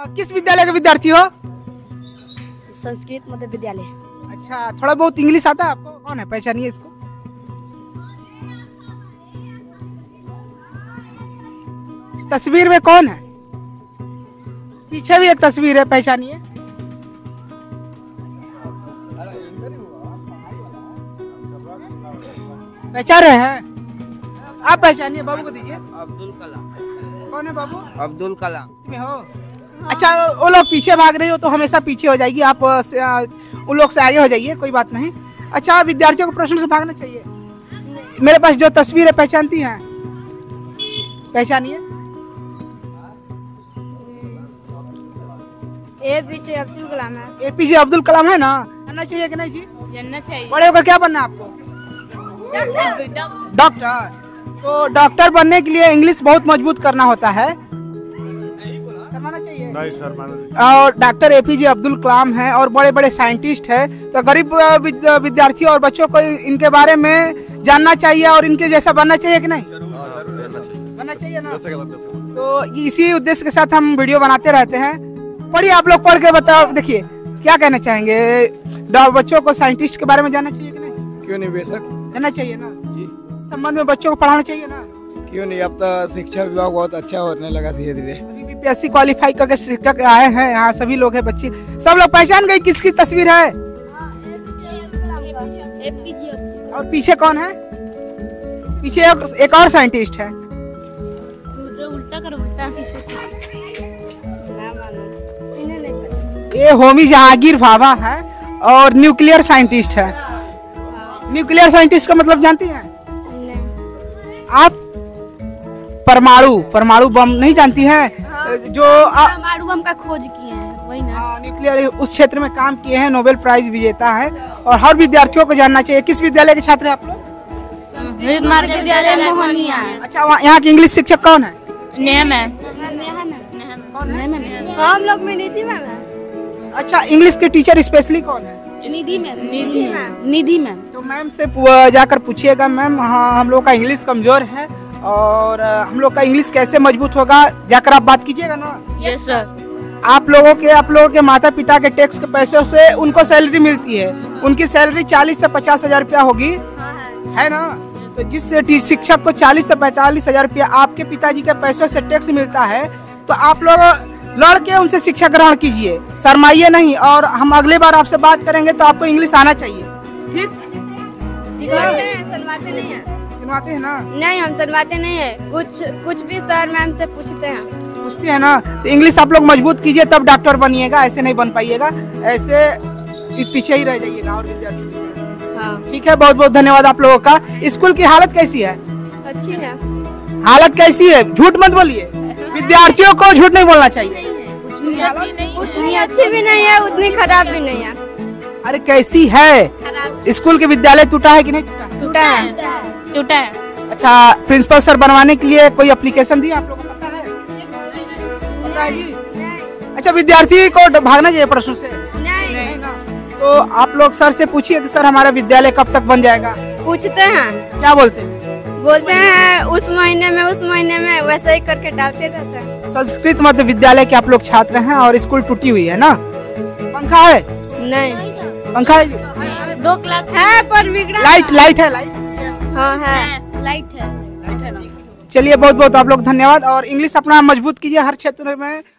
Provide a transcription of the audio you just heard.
किस विद्यालय के विद्यार्थी हो? संस्कृत मध्य विद्यालय। अच्छा, थोड़ा बहुत इंग्लिश आता है आपको? कौन है, पहचानिए इसको। इस तस्वीर में कौन है? पीछे भी एक तस्वीर है, पहचानिए। पहचान रहे हैं आप? पहचानिए, बाबू को दीजिए। अब्दुल कलाम। कौन है बाबू? अब्दुल कलाम में हो? अच्छा, वो लोग पीछे भाग रहे हो तो हमेशा पीछे हो जाएगी, आप उन लोग से आगे हो जाइए, कोई बात नहीं। अच्छा, विद्यार्थियों को प्रश्न से भागना चाहिए। मेरे पास जो तस्वीर है, पहचानती हैं? पहचानिए। APJ अब्दुल कलाम है। APJ अब्दुल कलाम है ना? जानना चाहिए कि नहीं जी? जानना चाहिए। बड़े होकर क्या बनना है आपको? डॉक्टर। तो डॉक्टर बनने के लिए इंग्लिश बहुत मजबूत करना होता है। शर्माना चाहिए? नहीं शर्माना। और डॉक्टर APJ अब्दुल कलाम है और बड़े बड़े साइंटिस्ट है, तो गरीब विद्यार्थियों और बच्चों को इनके बारे में जानना चाहिए और इनके जैसा बनना चाहिए कि नहीं? बनना चाहिए ना? तो इसी उद्देश्य के साथ हम वीडियो बनाते रहते हैं। पढ़िए, आप लोग पढ़ के बताओ। देखिए, क्या कहना चाहेंगे? बच्चों को साइंटिस्ट के बारे में जानना चाहिए कि नहीं? क्यों नहीं, बेशक जानना चाहिए ना जी। संबंध में बच्चों को पढ़ाना चाहिए ना? क्यों नहीं, अब तो शिक्षा विभाग बहुत अच्छा होने लगा धीरे धीरे। BPSC क्वालिफाई करके शिक्षक आए हैं यहाँ, सभी लोग हैं, बच्चे सब लोग पहचान गए किसकी तस्वीर है? और पीछे कौन है? पीछे एक और साइंटिस्ट है। उल्टा करो, उल्टा। ये होमी जहांगीर भाभा है और न्यूक्लियर साइंटिस्ट है। न्यूक्लियर साइंटिस्ट का मतलब जानती हैं आप? परमाणु बम नहीं जानती हैं? जो परमाणु बम का खोज किए हैं, वही ना? न्यूक्लियर उस क्षेत्र में काम किए हैं, नोबेल प्राइज विजेता है और हर विद्यार्थियों को जानना चाहिए। किस विद्यालय के छात्र हैं आप लोग? विद्यालय मोहनिया। अच्छा, यहाँ के इंग्लिश शिक्षक कौन है? नेहा मैम। कौन है? हम लोग में निधि मैम है। अच्छा, इंग्लिश के टीचर स्पेशली कौन है? निधि मैम। निधि मैम। तो मैम से जाकर पूछिएगा, मैम हाँ हम लोग का इंग्लिश कमजोर है और हम लोग का इंग्लिश कैसे मजबूत होगा, जाकर आप बात कीजिएगा ना? Yes sir. आप लोगों के माता पिता के टैक्स के पैसों से उनको सैलरी मिलती है। उनकी सैलरी 40 से 50 हजार रुपया होगी, है ना? तो जिस शिक्षक को 40 से 45 हजार रुपया आपके पिताजी के पैसों से टैक्स मिलता है, तो आप लोग लड़ के उनसे शिक्षा ग्रहण कीजिए, शर्माइए नहीं। और हम अगली बार आपसे बात करेंगे तो आपको इंग्लिश आना चाहिए, ठीक? सुनवाते नहीं है। सुनवाते हैं ना? नहीं, हम सुनवाते नहीं है। कुछ भी सर मैम से पूछते हैं ना? तो इंग्लिश आप लोग मजबूत कीजिए, तब डॉक्टर बनिएगा, ऐसे नहीं बन पाइएगा, ऐसे पीछे ही रह जाइएगा और विद्यार्थी। हाँ। ठीक है, बहुत बहुत धन्यवाद आप लोगों का। स्कूल की हालत कैसी है? अच्छी है। हालत कैसी है? झूठ मत बोलिए, विद्यार्थियों को झूठ नहीं बोलना चाहिए। उतनी अच्छी भी नहीं है, उतनी खराब भी नहीं है। अरे कैसी है? स्कूल के विद्यालय टूटा है कि नहीं टूटा? टूटा है। अच्छा, प्रिंसिपल सर बनवाने के लिए कोई एप्लीकेशन दी आप लोगों को? पता है? पता है जी? अच्छा, विद्यार्थी को भागना चाहिए प्रश्न से? नहीं ना? तो आप लोग सर से पूछिए कि सर हमारा विद्यालय कब तक बन जाएगा? पूछते हैं। क्या बोलते हैं? बोलते हैं उस महीने में, वैसे ही करके डालते रहते हैं। संस्कृत मध्य विद्यालय के आप लोग छात्र हैं और स्कूल टूटी हुई है ना? पंखा है? नहीं। पंखा है? 2 क्लास है पर बिगड़ा। लाइट है? हाँ है, लाइट है। चलिए, बहुत बहुत आप लोग धन्यवाद। और इंग्लिश अपना मजबूत कीजिए, हर क्षेत्र में